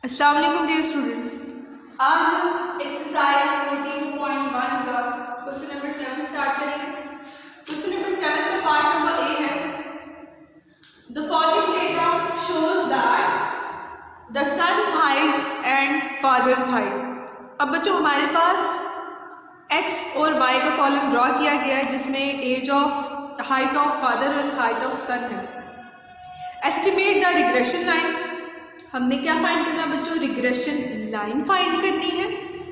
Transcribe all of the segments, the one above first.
अस्सलाम वालेकुम dear students. आज हम एक्सरसाइज 14.1 का क्वेश्चन नंबर 7 स्टार्ट करेंगे। क्वेश्चन नंबर 7 का पार्ट नंबर ए है, the following data shows that the son's height and father's height. अब बच्चों हमारे पास एक्स और वाई का कॉलम ड्रॉ किया गया है जिसमें as of height of father और हाइट ऑफ सन है। Estimate the regression line. हमने क्या फाइंड करना है बच्चों? रिग्रेशन लाइन फाइंड करनी है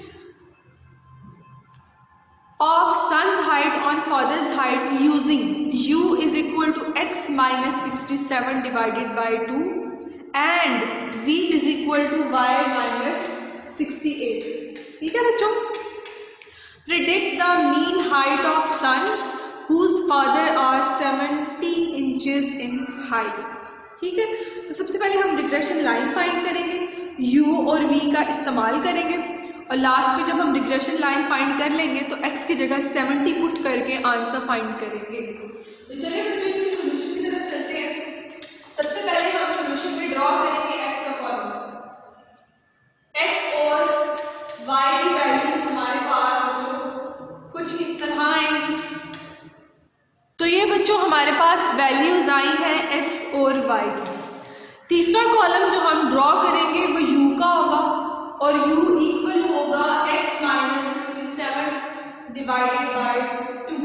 of son's height on father's height using u is equal to x minus 67 divided by 2 and v is equal to y minus 68। ठीक है बच्चों। Predict the mean height of son whose father are 70 inches in height. ठीक है, तो सबसे पहले हम regression line find करेंगे, u और v का इस्तेमाल करेंगे और लास्ट में जब हम रिग्रेशन लाइन फाइंड कर लेंगे तो x की जगह 70 पुट करके आंसर फाइंड करेंगे। तो चलिए बच्चों इसके सॉल्यूशन की तरफ चलते हैं। सबसे पहले हम सॉल्यूशन में ड्रॉ करेंगे x का कॉलम। x और y की वैल्यूज हमारे पास बच्चों कुछ इस तरह आएंगी। तो ये बच्चों हमारे पास वैल्यूज आई है x और y की। तीसरा कॉलम जो हम ड्रॉ करेंगे वो u का होगा और u इक्वल होगा x माइनस 67 डिवाइडेड बाय 2।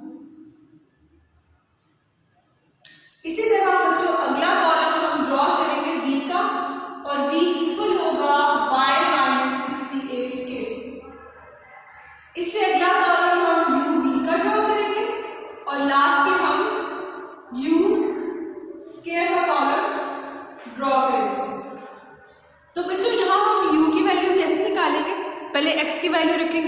इसी तरह बच्चों अगला कॉलम हम ड्रॉ करेंगे v का और v इक्वल होगा y माइनस 68 के। इससे अगला कॉलम हम u v का ड्रॉ करेंगे और लास्ट में हम u स्क्वायर का कॉलम ड्रॉ करेंगे। तो बच्चों यहाँ हम u की वैल्यू कैसे निकालेंगे? पहले x की वैल्यू रखेंगे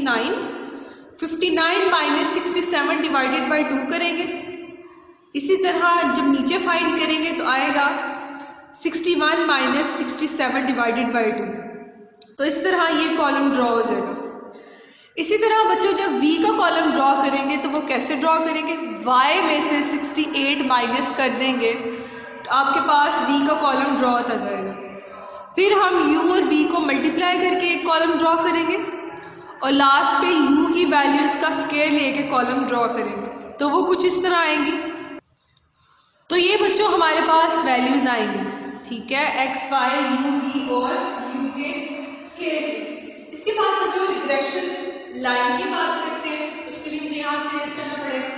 59 माइनस 67 डिवाइडेड बाई 2 करेंगे। इसी तरह जब नीचे फाइंड करेंगे तो आएगा 61 माइनस 67 डिवाइडेड बाई 2। तो इस तरह ये कॉलम ड्रॉ हो जाएगा। इसी तरह बच्चों जब v का कॉलम ड्रॉ करेंगे तो वो कैसे ड्रॉ करेंगे? y में से 68 माइनस कर देंगे तो आपके पास v का कॉलम ड्रॉ होता जाएगा। फिर हम u और v को मल्टीप्लाई करके एक कॉलम ड्रॉ करेंगे और लास्ट पे u की वैल्यूज का स्क्वायर लेके कॉलम ड्रॉ करेंगे तो वो कुछ इस तरह आएंगी। तो ये बच्चों हमारे पास वैल्यूज आएंगी। ठीक है, x, y, u, v और u के स्क्वायर। इसके बाद बच्चों रिग्रेशन लाइन की बात करते हैं। उसके लिए मुझे यहां से ऐसे करना पड़ेगा।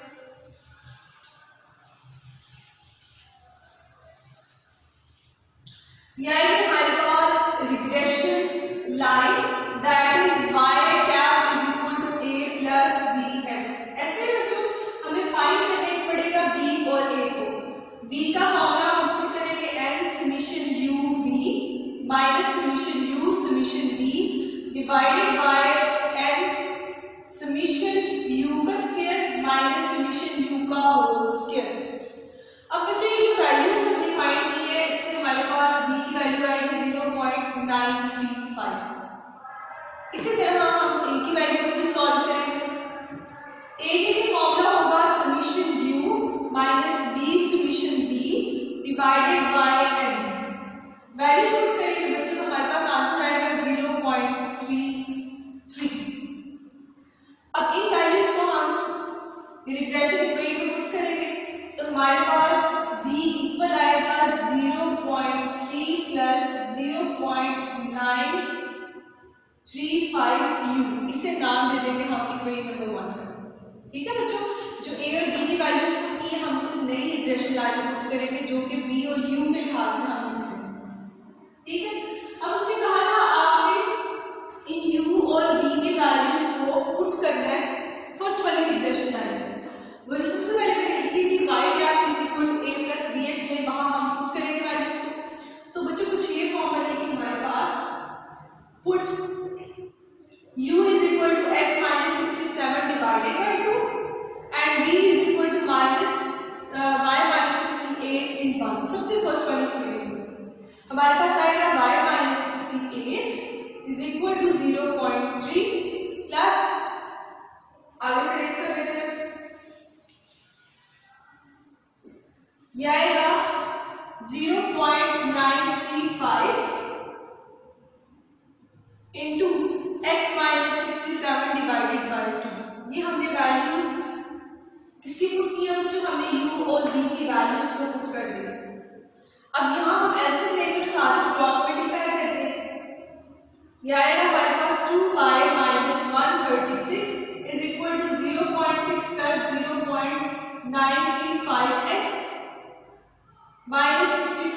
यह हमारे पास regression line that is y cap is equal to a plus bx। ऐसे बच्चों हमें फाइंड करने पड़ेगा b और a को। b का फॉर्मूला हम पुट करेंगे n summation u v minus summation u summation v divided by n summation u का स्क्वायर माइनस समेशन u का होल स्क्वायर। अब बच्चों ये जो वैल्यूज हमने फाइंड की है इससे हमारे पास b की वैल्यू आएगी 0.935। इसी तरह हम a की वैल्यू को भी सॉल्व करेंगे। a के लिए फॉर्मूला होगा summation u minus b summation v divided by n। Values put करेंगे बच्चों तो हमारे पास आंसर आएगा 0.33। अब इन वैल्यूज को हम रिग्रेशन इक्वेशन में पुट करेंगे तो हमारे पास v इक्वल आएगा 0.3 प्लस 0.935u। इसे नाम दे देंगे हम इक्वेशन नंबर 1 का। ठीक है बच्चों, जो a और b की वैल्यूज पुट की है हम उसे नई रिग्रेशन लाइन में पुट करेंगे जो कि v और u के लिहाज से हम करेंगे। ठीक है, अब उसे कहा था आपने इन u और v के वैल्यूज को पुट करना है फर्स्ट वाली रिग्रेशन लाइन में। वो सबसे पहले मैंने लिखी थी y cap is equal to a plus bx में, वहां हम पुट करेंगे वैल्यूज को। तो बच्चों कुछ ये फॉर्मूला है कि हमारे पास put u is equal to x minus 67 divided by 2 and v is equal to minus y minus 68 in 1। सबसे फर्स्ट वाली इक्वेशन हमारे पास आएगा y minus 68 is equal to 0.3 plus आगे से रेस कर लेते हैं, यह आएगा 0.935 किसकी पुट किया बच्चों, हमने u और v की वैल्यूज को पुट कर दी। अब यहाँ हम एलसीएम लेकर सारे क्रॉस मल्टीप्लाई करते हैं, यह आएगा हमारे पास 2y minus 136 is equal to 0.6 plus 0.935x minus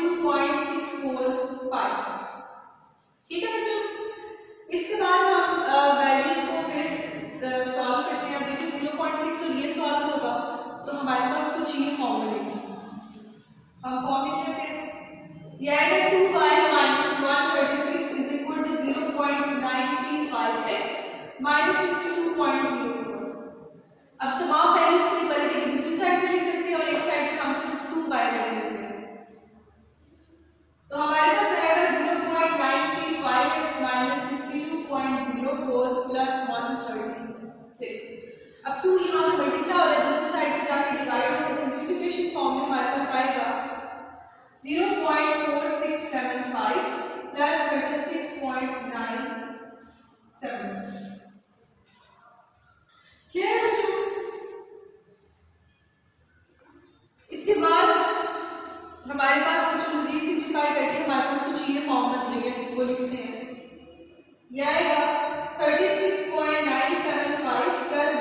62.645। ठीक है बच्चों, इसके बाद हम वैल्यूज को फिर सॉल्व करते हैं। अब देखिए 0.6 और ये सॉल्व होगा तो हमारे पास कुछ ये फॉर्म मिलेगा। हम फॉर्म लिख लेते हैं, यह आएगा 2y minus 136 is equal to 0.935x minus 62.04। अब तमाम वैल्यूज को इक्वलिटी की दूसरी साइड पे लिख सकते हैं और एक साइड पे हम सिर्फ 2y ले लेते हैं, तो हमारे पास आएगा 0.935x माइनस 62.04 प्लस 136। अब 2 यहाँ पे मल्टीप्लाई हो रहा है, दूसरी साइड पे जाके डिवाइड होकर सिंप्लीफिकेशन फॉर्म में हमारे पास आएगा 0.4675 प्लस 36.97। क्लियर है बच्चों? इसके बाद हमारे पास कुछ मजीद सिंप्लीफाई करके हमारे पास कुछ ये फॉर्म बन रही है, वो लिखते हैं, यह आएगा 36.975 प्लस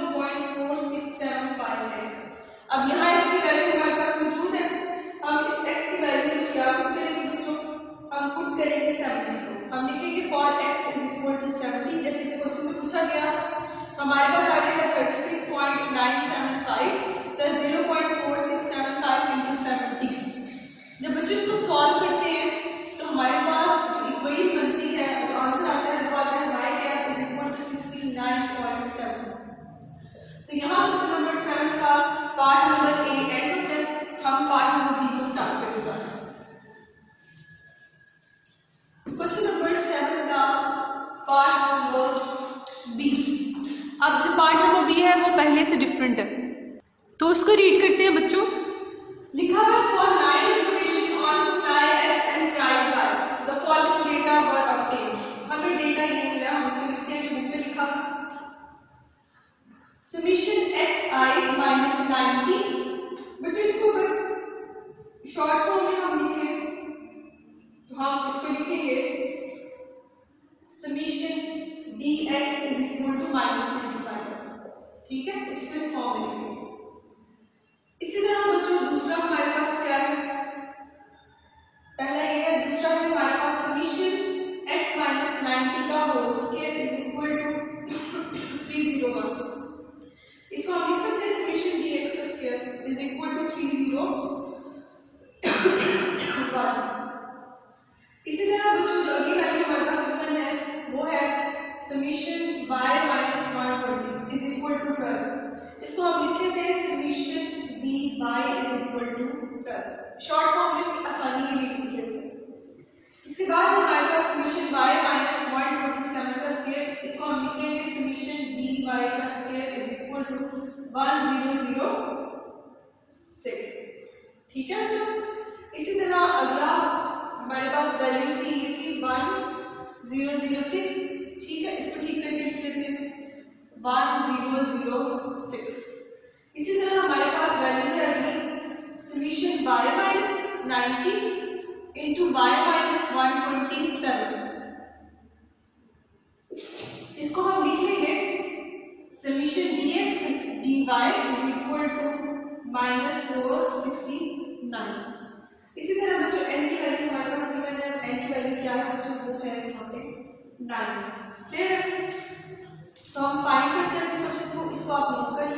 0.4675x। अब यहाँ x की वैल्यू हमारे पास मौजूद है, हम इस x की वैल्यू को क्या पुट करेंगे बच्चों, हम पुट करेंगे 70 को, हम लिखेंगे for x is equal to 70 जैसे कि क्वेश्चन में पूछा गया। तो हमारे पास आ जाएगा 36.975 प्लस 0.4675 इंटू 70। जब बच्चों इसको सॉल्व करते हैं तो हमारे पास इक्वेशन बनती है, जो आंसर आता है वो आता है y cap is equal to 69.7। तो यहाँ क्वेश्चन नंबर 7 का पार्ट नंबर ए एंड होता है, हम पार्ट नंबर बी को स्टार्ट करते हैं। क्वेश्चन नंबर 7 का पार्ट नंबर बी। अब जो पार्ट नंबर बी है वो पहले से डिफरेंट है, तो उसको रीड करते हैं बच्चों। लिखा है for 9 information on supplies and price by the following data were obtained. हमें डेटा ये मिला, हम उसको लिखते हैं जो बुक में लिखा, समेशन xi माइनस 90। बच्चों इसको शॉर्ट फॉर्म में हम लिखें तो हम इसको लिखेंगे summation dx is equal to minus 25। ठीक है, इसको इस फॉर्म में लिखेंगे। इसी तरह बच्चों दूसरा हमारे पास क्या है, पहला ये है, दूसरा है हमारे पास समेशन x माइनस 90 का whole square is equal to 301। इसको हम लिख सकते हैं समेशन dx का स्क्वायर इज इक्वल टू 301। इसी तरह बच्चों जो अगली वैल्यू हमारे पास गिवन है वो है summation y minus 120 is equal to 12। इसको हम लिख लेते हैं summation dy is equal to 12, short form में आसानी के लिए लिख लेते हैं। इसके बाद हमारे पास समेशन y माइनस 127 का स्क्वायर, इसको हम लिखेंगे समेशन dy का स्क्वायर इज इक्वल टू 1006। ठीक है बच्चों, इसी तरह अगला हमारे पास वैल्यू थी ये थी 1006। ठीक है, इसको ठीक करके लिख लेते हैं 1006। इसी तरह हमारे पास वैल्यू है अगली summation y minus 90 into y minus 127। इसको हम लिख लेंगे summation dx dy is equal to minus 469। इसी तरह बच्चों n की वैल्यू हमारे पास गिवन है, n की वैल्यू क्या है बच्चों, वो है यहाँ पे 9। क्लियर है? तो हम फाइंड करते हैं अपने क्वेश्चन को, इसको आप नोट करिए।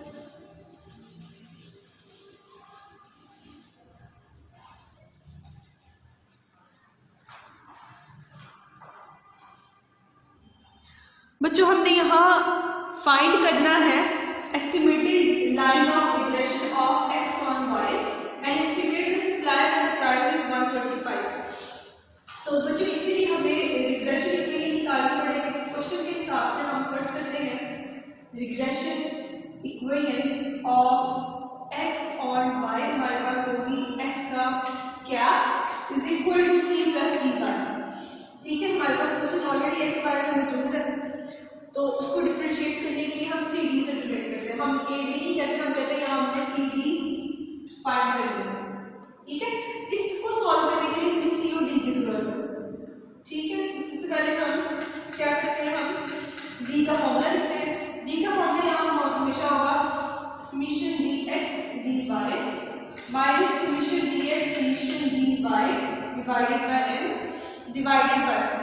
बच्चों हमने यहाँ फाइंड करना है estimated line of regression of x on y and estimate the supply when the price is 125। तो बच्चों इसके लिए हमें रिग्रेशन के लिए निकालना पड़ेगा। क्वेश्चन के हिसाब से हम कर सकते हैं regression equation of x on y, हमारे पास होगी x का cap is equal to c plus dy। ठीक है, हमारे पास क्वेश्चन ऑलरेडी x y में मौजूद है, तो उसको डिफरेंशिएट करने के लिए हम सी डी से रिलेट करते हैं। हैं, हम ए बी की कैसे हम कहते हैं, यहाँ हमने सी डी फाइंड कर लिया, ठीक है। इसको सॉल्व करने के लिए हमें सी और डी की जरूरत है, ठीक है। इससे पहले हम क्या करते हैं, हम डी का फॉर्मूला लिखते हैं। डी का फॉर्मूला यहाँ हमेशा होगा summation D X D Y minus summation D X summation D Y divided by N divided by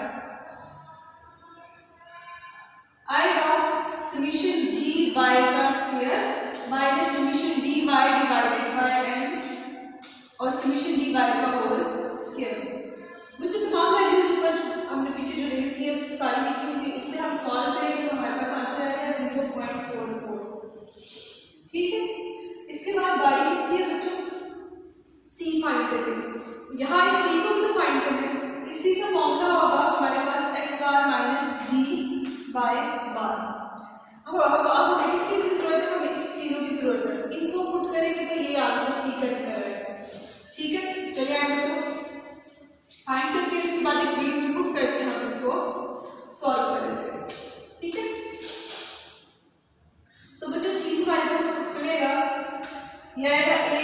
आएगा समेशन डी वाई का square minus summation D Y divided by N और summation D Y का whole square. मुझे तमाम values ऊपर हमने पीछे जो रेस किया उसकी सारी लिखी हुई थी, इससे हम सॉल्व करेंगे तो हमारे पास आंसर आएगा 0.44, ठीक है। इसके बाद बारी किसकी है बच्चों, सी फाइंड करेंगे। यहाँ इस सी को भी तो फाइंड करना है, इस सी का फॉर्मूला होगा हमारे पास X bar minus G by bar. अब हमें किसकी जरूरत है, हमें इस चीजों की जरूरत है, इनको पुट करेंगे तो ये आंसर सी का निकलेगा, ठीक है। चलिए आगे बच्चों फाइंड करके उसके बाद एक ग्रीन में पुट करके हम इसको सॉल्व कर लेते हैं, ठीक है। तो बच्चों सी से हमारे पास पुट करेगा, यह आएगा A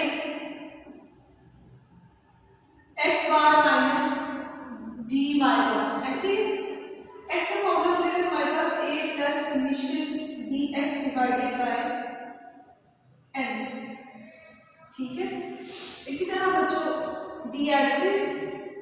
X bar minus D Y bar, ऐसे एक्स का फॉर्मूला मिलेगा हमारे पास A plus summation D X divided by N, ठीक है। इसी तरह बच्चों D as is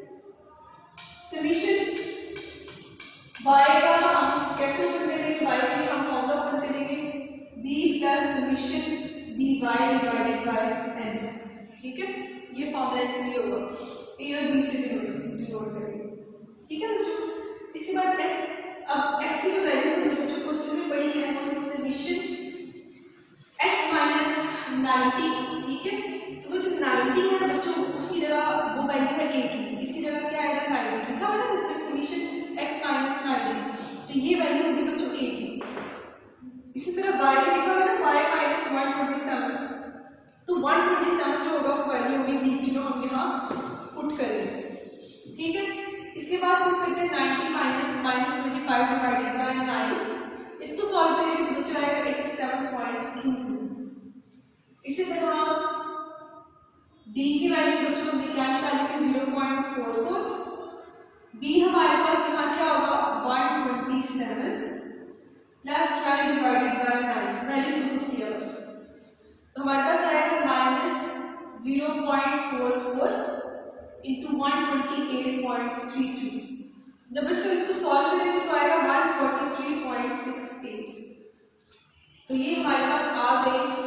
summation Y का हम कैसे पुट करेंगे, वाई के हम फॉर्मूला पुट करेंगे B plus summation D Y divided by N, ठीक है। ये फॉर्मूला इसके लिए होगा, ए और बी से डिनोट करेंगे, ठीक है बच्चों। इसके बाद एक्स, अब एक्स की जो वैल्यूज हमने बच्चों क्वेश्चन में पढ़ी है वो समेशन एक्स माइनस 90, ठीक है। तो वो जो 90 है बच्चों उसकी जगह वो वैल्यू है 80, इसकी जगह क्या आएगा 90 लिखा हुआ है ना, समेशन एक्स माइनस 90, तो ये वैल्यू होगी बच्चों 80। इसी तरह y का लिखा हुआ है ना y माइनस 127, तो 127 जो होगा वो वैल्यू होगी b की जो हम यहाँ पुट करेंगे, ठीक है। इसके बाद पुट करते हैं 90 माइनस माइनस 25 डिवाइडेड बाय 9, इसको सॉल्व करेंगे तो बच्चों आएगा 87.22। इसी तरह d की वैल्यू बच्चों हमने क्या निकाली थी 0.44, d हमारे पास यहाँ क्या होगा 127 प्लस 12 डिवाइडेड बाय 9, वैल्यू से पुट किया बस, तो हमारे पास आएगा माइनस 0.44 इंटू 128.33। जब बच्चों इसको सॉल्व करेंगे तो आएगा 143.68। तो ये हमारे पास आ गई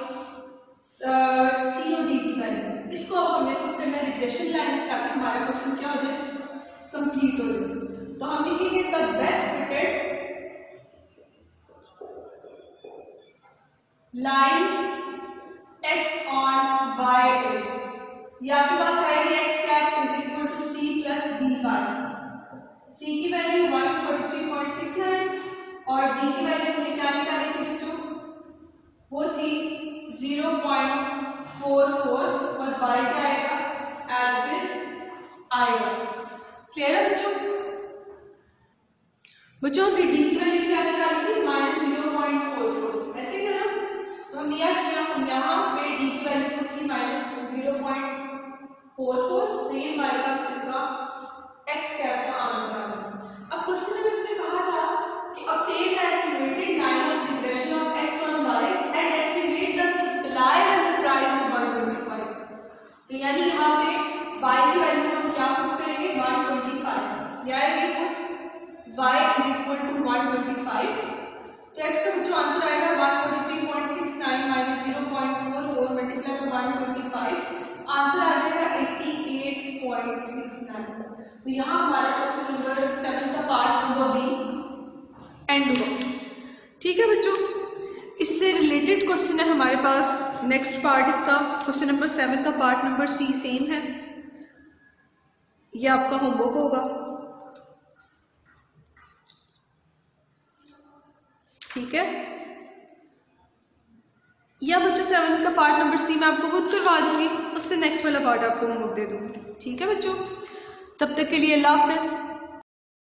सी और डी की वैल्यू। इसको अब हमें पुट करना रिग्रेशन लाइन में ताकि हमारा क्वेश्चन क्या हो जाए, कंप्लीट हो जाए। तो हम लिखेंगे the best fitted line X on Y is, ये आपके पास आएगी X cap is equal to C plus D Y. C की वैल्यू 143.69 और डी की वैल्यू हमने क्या निकाली थी बच्चों, वो थी 0.44 और वाई क्या आएगा एज इज आएगा। क्लियर है बच्चों? बच्चों हमने डी की वैल्यू क्या निकाली थी -0.44, ऐसे ही ना। तो हम यह किया, हम यहाँ पे डी की वैल्यू पुट की -0.44, तो ये हमारे पास इसका एक्स कैप का आंसर आ गया। अब क्वेश्चन में इसने कहा था कि obtain the estimated line of regression of x on y and estimate the supply when the price is 125। तो यानी यहाँ पे y की वैल्यू हम क्या पुट करेंगे 125, यानी put y is equal to 125, तो x का जो आंसर आएगा 143.69 माइनस 0.44 मल्टीप्लाई बाय 125, आंसर आ जाएगा 88.69। तो यहाँ हमारा क्वेश्चन नंबर 7 का पार्ट नंबर बी एंड हुआ। ठीक है बच्चों, इससे रिलेटेड क्वेश्चन है हमारे पास नेक्स्ट पार्ट इसका, क्वेश्चन नंबर 7 का पार्ट नंबर सी सेम है, ये आपका होमवर्क होगा। ठीक है, या बच्चों 7 का पार्ट नंबर सी मैं आपको खुद करवा दूंगी, उससे नेक्स्ट वाला पार्ट आपको होमवर्क दे दूंगी। ठीक है बच्चों, तब तक के लिए अल्लाह हाफिज।